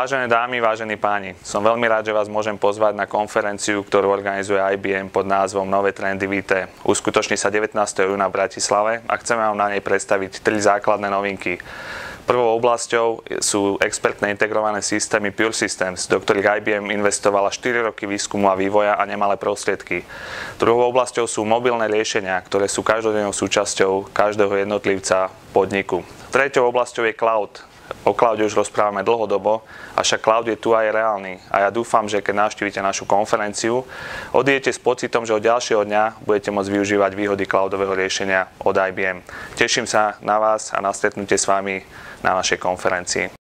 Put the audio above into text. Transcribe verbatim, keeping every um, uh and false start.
Vážené dámy, vážení páni, som veľmi rád, že vás môžem pozvať na konferenciu, ktorú organizuje í bé em pod názvom Nové trendy vé té. Uskutoční sa devätnásteho júna v Bratislave a chceme vám na nej predstaviť tri základné novinky. Prvou oblasťou sú expertné integrované systémy Pure Systems, do ktorých í bé em investovala štyri roky výskumu a vývoja a nemalé prostriedky. Druhou oblasťou sú mobilné riešenia, ktoré sú každodennou súčasťou každého jednotlivca podniku. Treťou oblasťou je cloud. O cloude už rozprávame dlhodobo, avšak cloud je tu a je reálny. A ja dúfam, že keď navštívite našu konferenciu, odídete s pocitom, že od ďalšieho dňa budete môcť využívať výhody cloudového riešenia od í bé em. Teším sa na vás a na stretnutie s vami na našej konferencii.